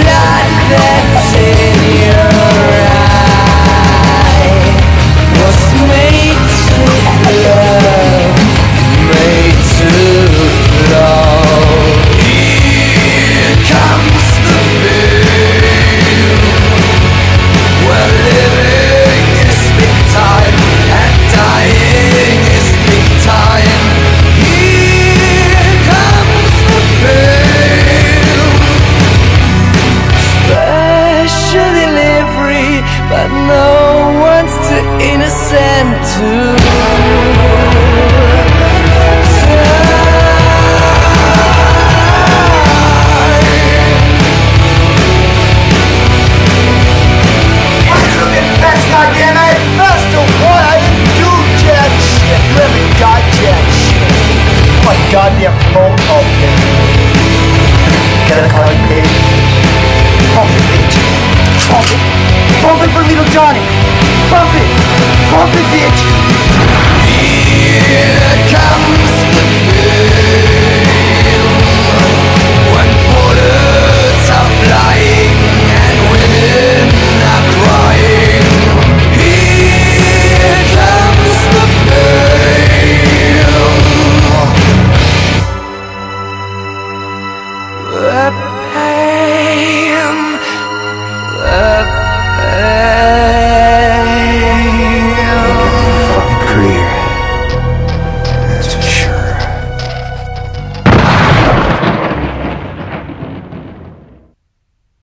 light that's in your eye was made to flow, made to flow. Here comes the pain, where living is big time and dying is big time. Here comes the pain, special delivery, but no one's too innocent to Goddammit! Master, what? I didn't do jack shit! You haven't got jack shit! Oh my goddamn phone call, bitch. Gotta call you, bitch. Pump it, bitch. Pump it. Pump it for little Johnny. Pump it. Pump it, bitch. here comes